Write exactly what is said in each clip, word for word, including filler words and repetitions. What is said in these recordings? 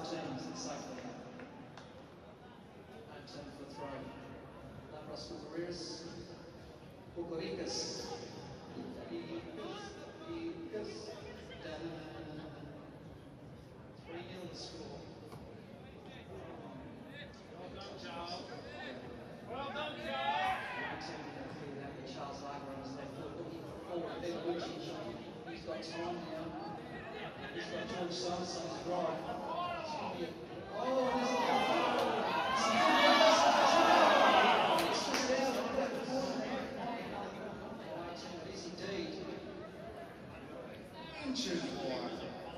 teams that safely have. Home team for throw. Labros Bucharest, Bucharicus, Bucharicus, three nil the score. Well done, Charles. Well done, Charles. Charles Lager on his left foot, looking forward. Ben Lucic, he's got time now. He's got George Somerset on his right. Oh, there's a it's just out of that corner. It is indeed. Into the wire.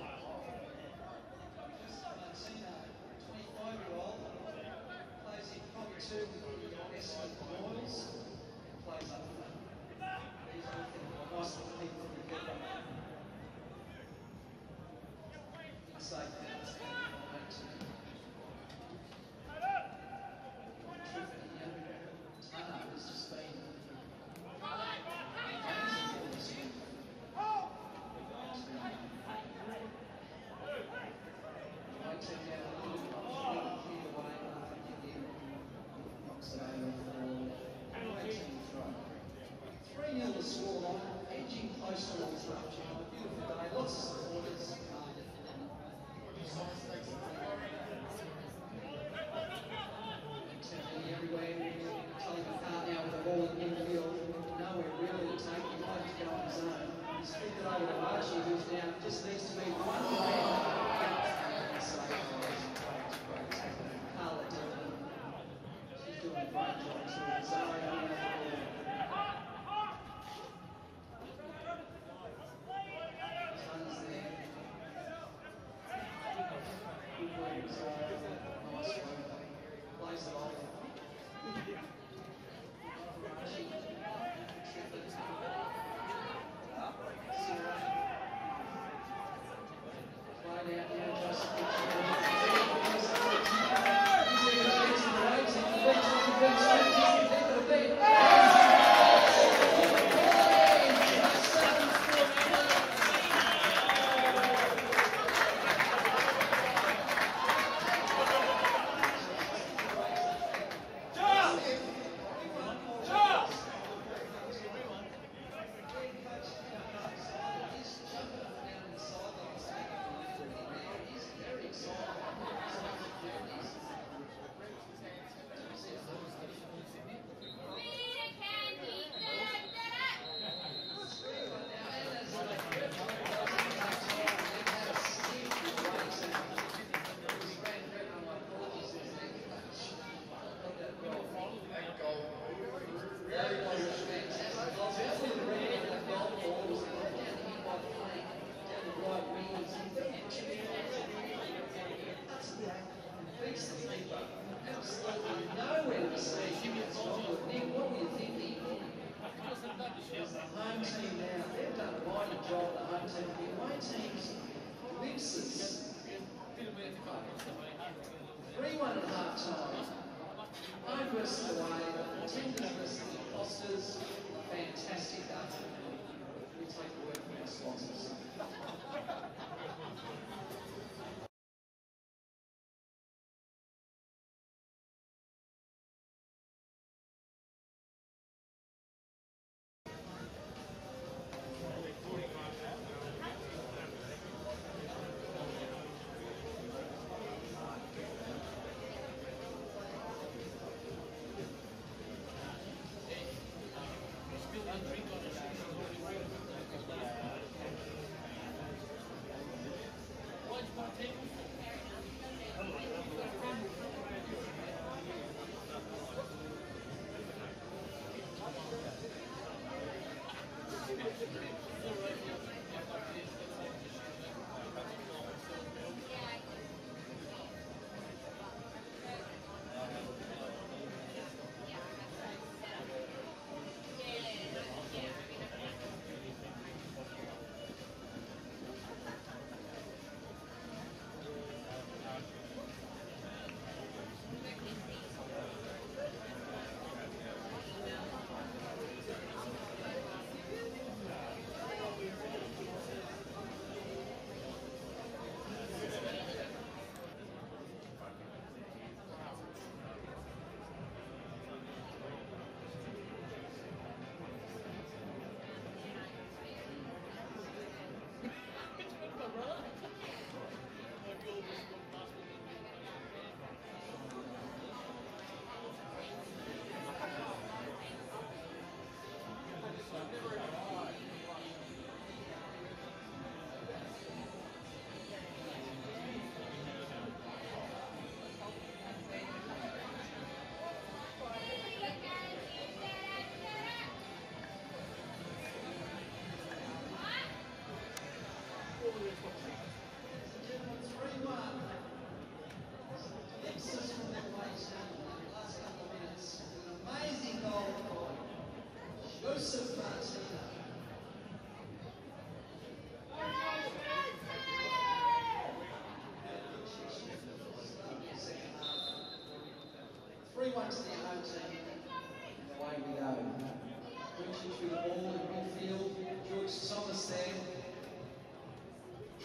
twenty-five-year-old, plays in probably two with the Essendon Boys, plays up front. He's looking nice little kick from the keeper. Safe now. Tanner has just been three nil the scoreline, edging close towards Rupture. Beautiful day, lots of supporters. Everywhere, Charlie McCart now with the ball in midfield, nowhere really to take, he might just go on his own. He's flicked it over to Archie, who's now just needs to be one way. Carla Dillon, she's doing a great job too. Sorry, I don't know. Tons there. Good work, Zara. Nice work. Plays it off. Played out now, Justin. three one at half time. Home versus away, Tenders versus the Fosters. Fantastic day. We take the word from our sponsors.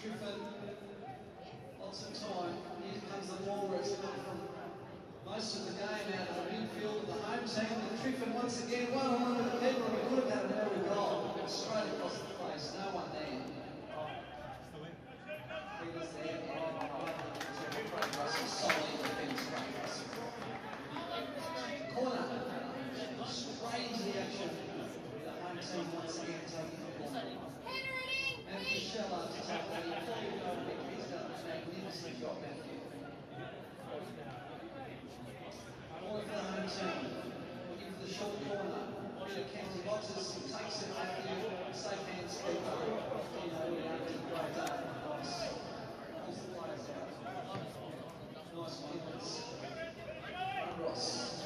Triffin, lots of time. Here comes the ball where it's come from most of the game out of the midfield of the home team. And Triffin once again, one on one with the keeper, and we could have had an early goal. Straight across the place, no one there. He was there, and Craig Russell, solid defence, Craig Russell. Corner, straight into the action. The home team once again taking the ball. And Michelle to take the full goal kick. He's done a magnificent job, Matthew. All for the home team. Looking for the short corner. Bit of county boxes. Takes it, Matthew. Safe hands, keeper. You know, we have to great day. Nice. Pulls the players out. Nice clearance. Ross.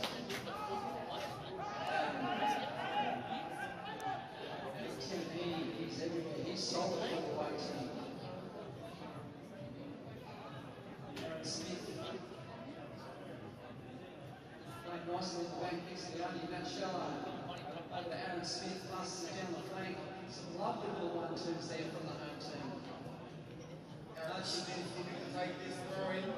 He's everywhere. He's solid for the way team. Aaron Smith. Playing nicely in the back next to the only Matt Shallow. Over to Aaron Smith, passes it down the flank. Some lovely little one-twos there from the home team. Aaron Smith looking to take this throw in.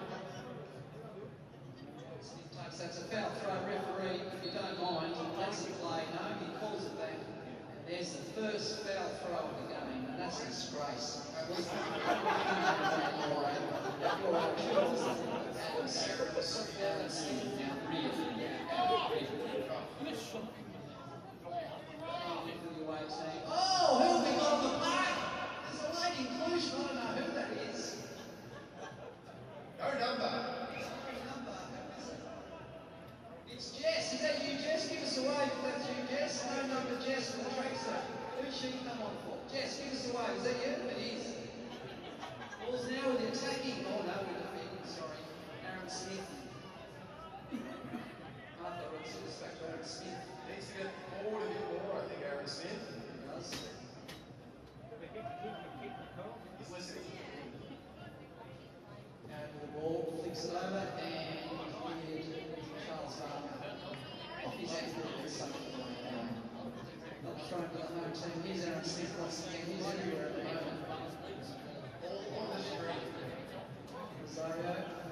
Smith takes that's a foul throw. Referee, if you don't mind, lets it play. No, he calls it back. There's the first foul throw of the game, and that's a disgrace. Oh, who have we got on the park? There's a late inclusion. I don't know who that is. No number. It's Jess. Is that you, Jess? Give us a wave if that's you, Jess. No number, Jess, for the tracksuit. Who's she come on for? Jess, give us a wave. Is that you? It is. Ball's now with the attacking. Oh, no, we're defending. Sorry. Aaron Smith. Arthur, let's see this back to Aaron Smith. Needs to get forward a bit more, I think, Aaron Smith. He does. He's listening. And the ball flicks it over, and Charles Farmer off his ankle and something like that. Not thrown to the home team. Here's Aaron Smith once again. He's everywhere at the moment. All on the screen. Rosario.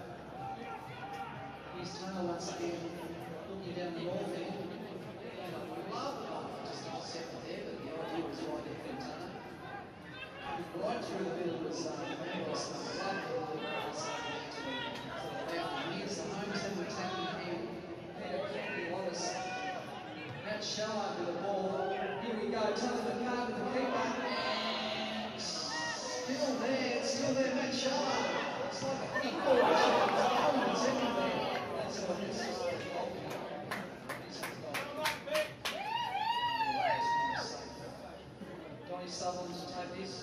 Here's Turner once again. Looking down the ball there. And I love it. Just intercepted there, but the idea was right there for Turner. Right through the middle was uh, Ramos. Lovely little pass. Here's the home team attacking him. Peter Kennedy Wallace. Matt Shallow with the ball. Here we go. Turner the card with the keeper. And still there. Still there, Matt Shallow. It's like a big ball. It's everywhere. That's what this is. Donnie Sutherland to take this.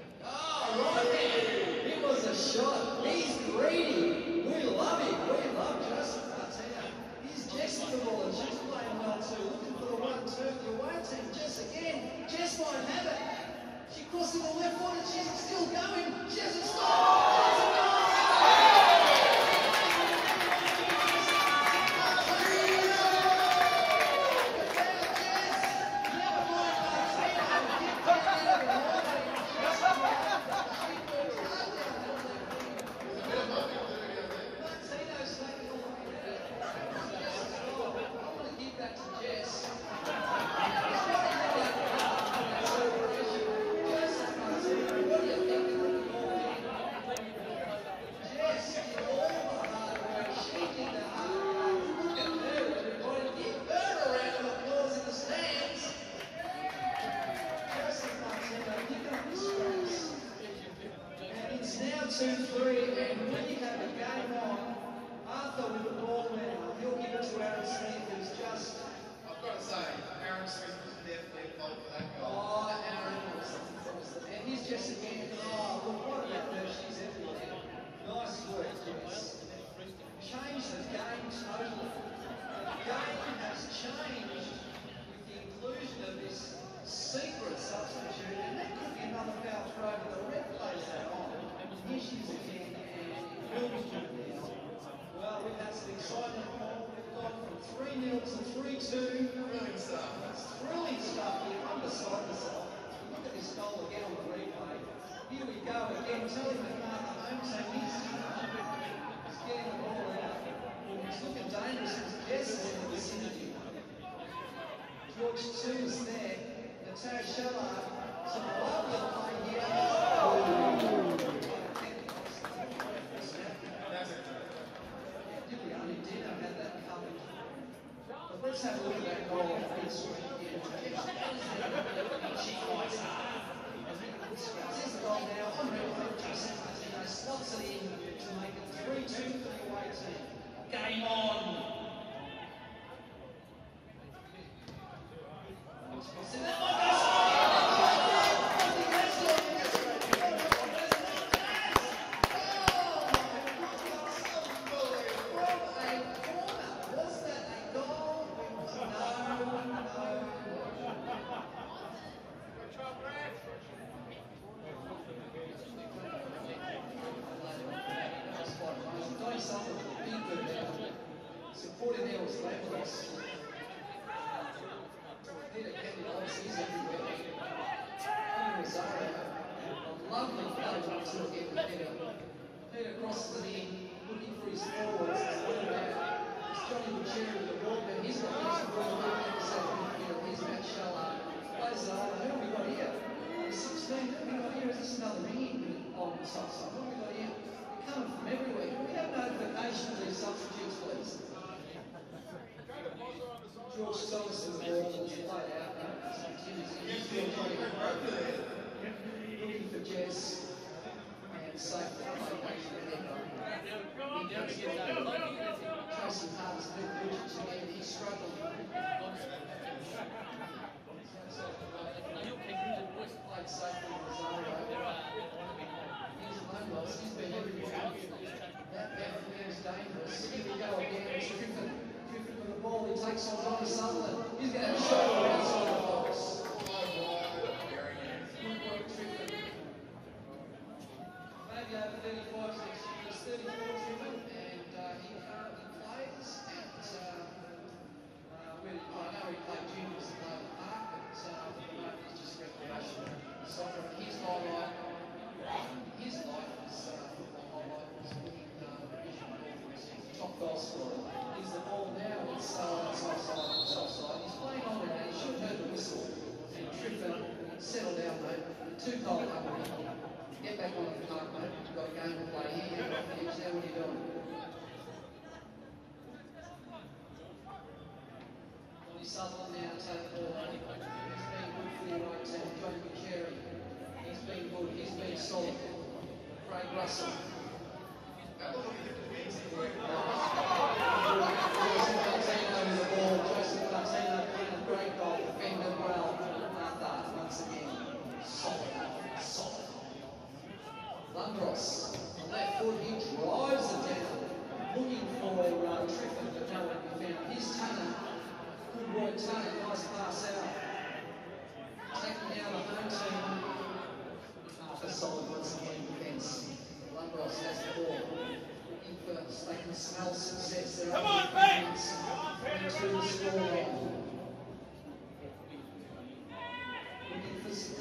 Shot. He's greedy. We love him. We love thirty-two. Thrilling stuff. Thrilling stuff here. I'm beside myself. Look at this goal again on the replay. Here we go again. Telling McMahon home team he's, he's getting the ball out. He's looking dangerous. His Jess is in the vicinity. George two is there. Natasha Shellard. Some lovely play here. That's it. Did we only Dino had that covered? But let's have a look at that goal on this week here. There's the goal now on replay. Jason Martino slots it in to make it three two for the away team. Game on! So that one goes was that a goal? No, no. Donny Sullivan, big good there. Supporting there was Labros. Peter Kennedy, obviously, he's everywhere. Peter Rosario, a lovely play to again with Peter. Peter crosses it in, looking for his forwards. It's one about. It's Johnny Bucheri with the ball, but he's got his ball back in the second midfield. Here's Matt Shallard. Plays it over. Who have we got here? sixteen. Who have we got here? Is this another ringing on the top side? What have we got here? They're coming from everywhere. Can we have notification of these substitutes, please? George Thomas in the ball was played out. Looking for Jess and safe for Tracy Hart's big Richards again. He's struggling. Played safely in Rosario. Here's Longwells. He's been everywhere. That back there is dangerous. Here we go again. It's Griffin. Griffin with the ball. He takes on Johnny Sutherland. He's going to have a shot on the outside of the box. Good work, Griffin. Maybe over thirty-five, it's thirty-four Griffin, and uh, he currently plays at, uh, uh, where, I know he played juniors at Melbourne Park, but uh, at the moment he's just recreational soccer. His highlight, his life is uh, football highlight was winning uh, Division Four top goal scorer. He's the ball now, it's uh, it's offside, it's offside. He's playing on it now, he should have heard the whistle. And Griffin, settle down, mate. Two goal company. Get back on the park, mate. You've got a game to play here. You're off the edge there. What are you doing? Donny Sutherland now take the ball. He's been good for the right team. Johnny Bucheri. He's been good. He's been solid. Craig Russell. Have a look at the defense. Joseph Martino with the ball. Joseph Martino playing a great goal. Defender well. Arthur once again. Solid. Solid. Lundros, the left foot, he drives it down, looking for uh, Triffin, but no one can be found. Here's Tanner. Good work, Tanner. Nice pass out. Taking down the home team. Arthur solid once again in defence. Lundros has the ball. Looking for, they can smell success there. Come on, mate! Into the scoreline. Looking for some.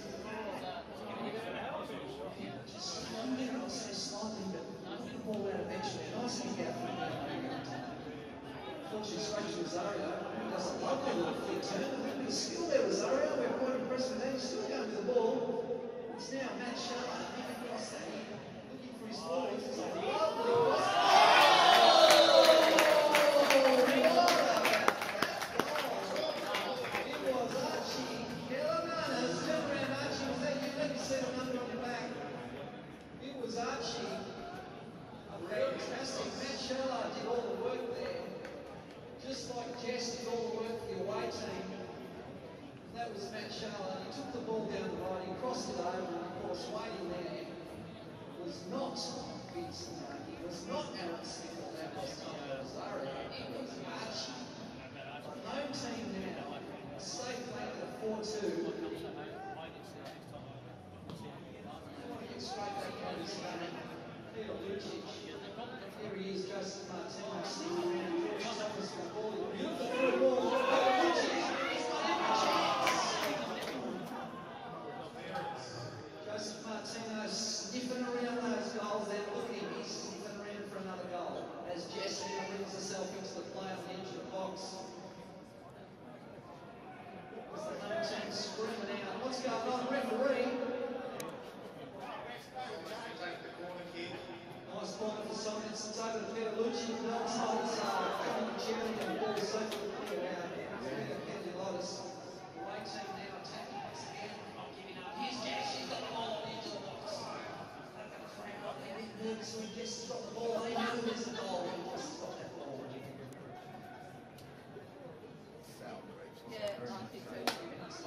Just one minute or so slightly, but knock the ball out eventually. Nice kick out from there. Unfortunately, straight to Rosario. He does a lovely little flick turn. A little bit of skill there, Rosario. We're quite impressed with that. He's still going with the ball. It's now Matt Shallard. He can cross that. Looking for his forwards. It's a lovely cross. Archie, fantastic. Matt Shallard did all the work there, just like Jess did all the work for the away team. That was Matt Shallard. He took the ball down the right, he crossed it over, and of course, waiting there was not Vincent. He was not slams herself into the play on the edge of the box. As the home team screaming out, what's going on, referee? Take the corner kick. Nice corner for Science. It's over to Peterlucci. Bell's holds uh, on the cherry and the ball safely clear out. Peterlucci. The away team now attacking once again. Not giving up. Here's Jess. She's got the ball on the edge of the box. They're going to frame up there. He's nervous when Jess has got the ball. They know there's the goal. Jess has got that ball. Yeah, I think so.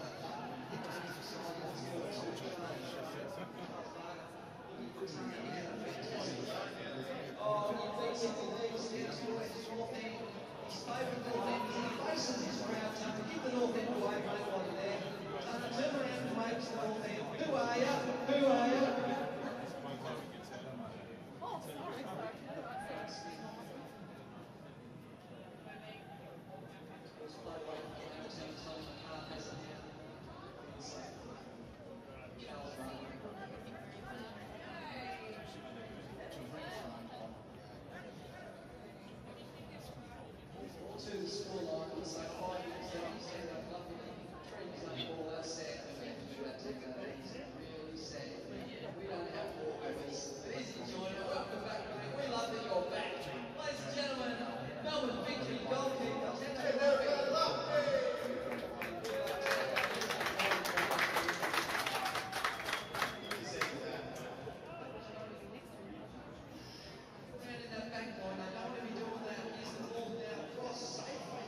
Oh, he basically leaves down towards his north end. He's favouring the north end. He faces his crowd. Time to give the north end away from everybody there. Time to turn around and wave to the north end. Who are you? Who are you? Oh, sorry, sorry. To the scoreline, it's like five minutes down, he's taken up nothing. Three minutes left, ball, that's sad. We have to do that to go. It's really sad. We don't have walkovers. But easy to join it. Welcome back. We love that you're back. Ladies and gentlemen, Melbourne VIctory goalkeeper. Hey, there we go. Love. Man in that back line, they don't want to be doing that. Here's the ball now across safely.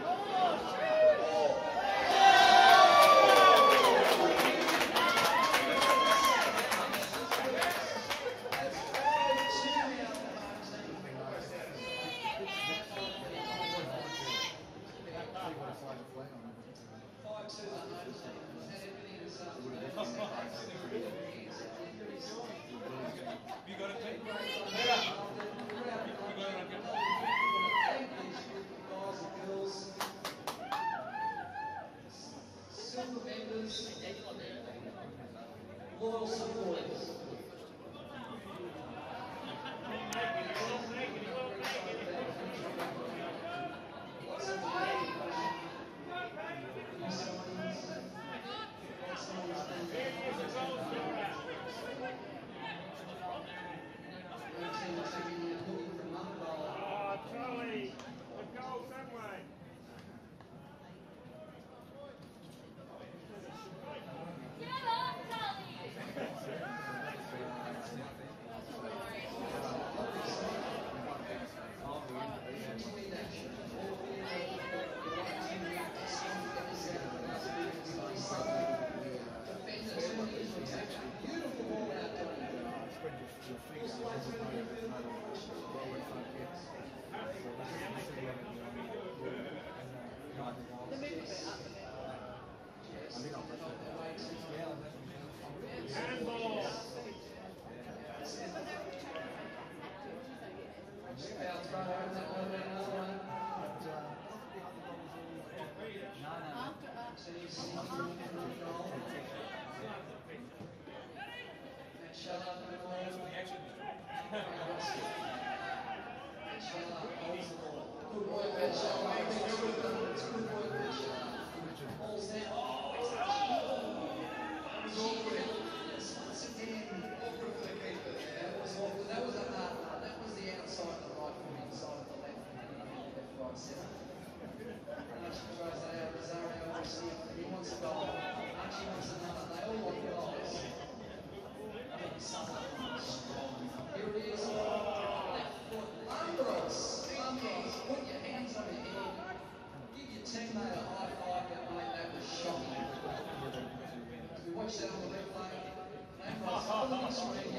That's five two now for the home team. Five two the home team. And everything is up. You got it, Pete? Guys and girls, silver members, loyal supporters. Lots of Oh, Charlie, the goal that way. Handball. Shut up and shut up, holds the ball. Good boy, Ben Shell. It's good boy, Ben Shell. Ball's there. Oh, it's Yes, once again. Awkward for the keeper. That was awkward. That was a hard one. That was the outside of the right foot, inside of the left foot, left, right, centre. Archie throws that out. Rosario obviously, he wants a goal. Archie wants another. They all want goals. Here it is. Left foot. Umbros. Umbros. Put your hands on your head. Give your teammate a high five. Mate, that was shocking. We watched that on the replay. Umbros on the screen.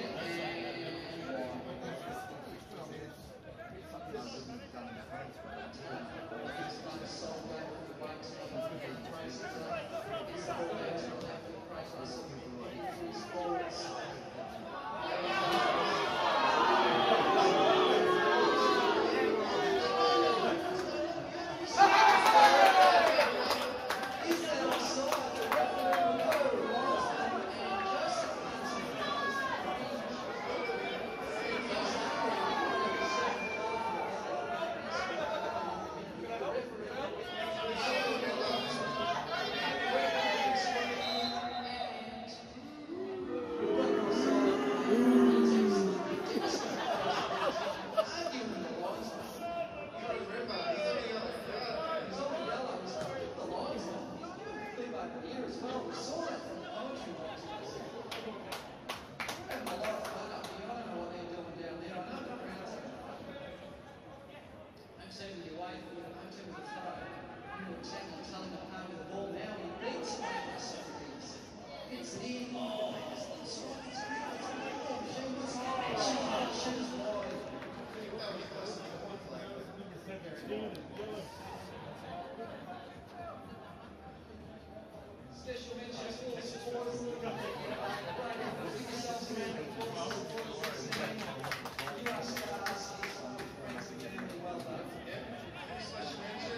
Special mention to all the supporters. Great effort. Give yourselves a round of applause to the supporters listening. You are stars. Friends and family, well done. Special mention.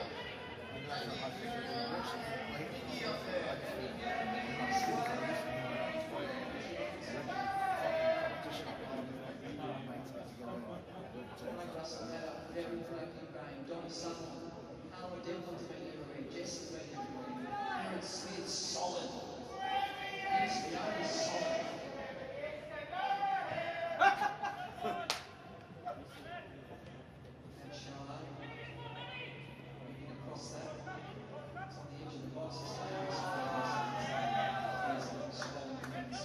Mickey up there. Russell had a very breaking game. Don Sutton, Harlan Devlin's been everywhere. Jess has been everywhere. Aaron Smith's solid. He's the only solid. And Charlotte moving across that. It's on the edge of the box. It's very small. There's a strong defense.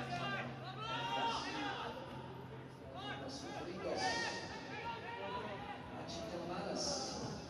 Russell Fligos. Archie Delmanis.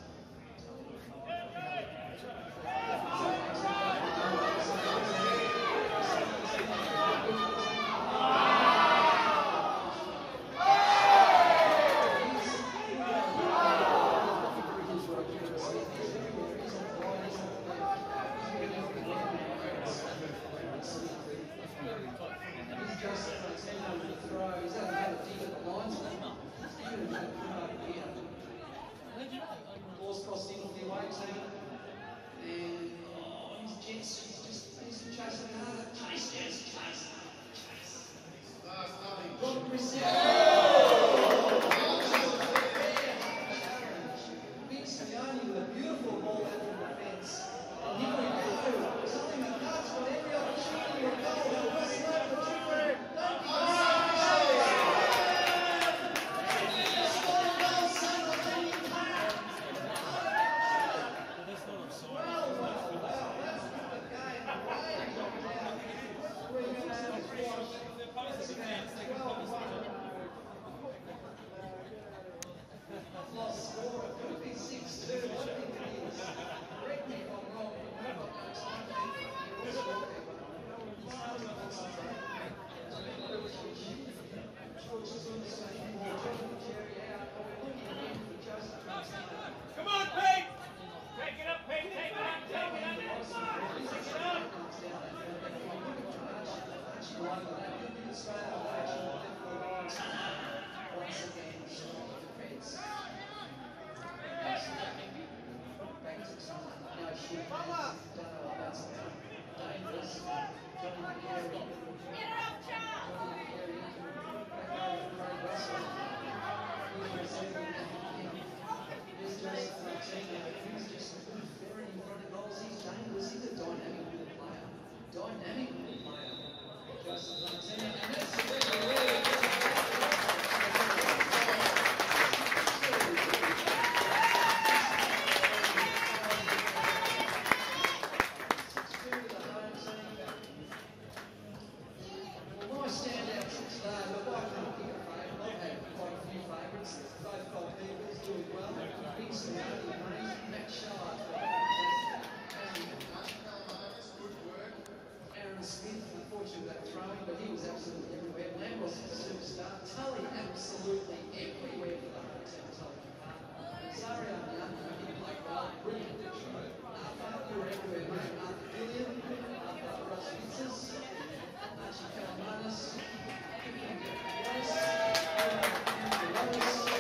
Ball's crossed in off the away team. And oh, he's Jets, he's just he's chasing harder. Chase, yes, chase, chase. Last nothing. Rob Briscoe. Big Sione with a beautiful ball out from the fence. And here we go. Something that cuts got every opportunity to go. Now West Lake for Tripper. Don't be lost score. It could be six two. I think it is. Correct me if I'm wrong. I've got no time to think of the scorekeeper. He's hard to concentrate. George is on the same ball. Jordan Jerry out. We're looking again for Joseph Martino. Come on, Pete! Take it up, Pete! Take it up! Take it up! Take it up! Archie won for that. He'll be the straight out of action. Once again, strong defence. Back to someone. Now shoot. Don't know what that's about. Dangerous. Johnny McCary. Johnny McCary. Back over to Craig Russell. He's receiving that kick. Here's Joseph Martino. He's just very in front of goals. He's dangerous. He's a dynamic little player. Dynamic little player. Joseph Martino. And that's the referee. Aaron Smith, unfortunately, that throwing, but he was absolutely everywhere. Lambros is a superstar. Tully absolutely everywhere for the home team. Tully Park. Sorry, I'm young. I didn't play well. Brilliant. Arthur, you were everywhere, mate. Arthur Gillian, Arthur Ross Fitzes, Archie Kalamanis, Ross, Ross,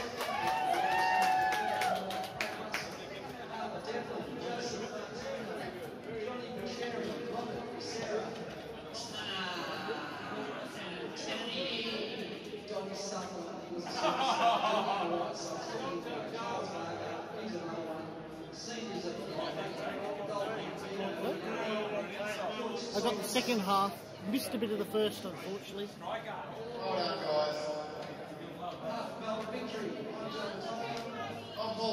I got the second half, missed a bit of the first, unfortunately. Well done, guys. Melbourne VIctory. On ball.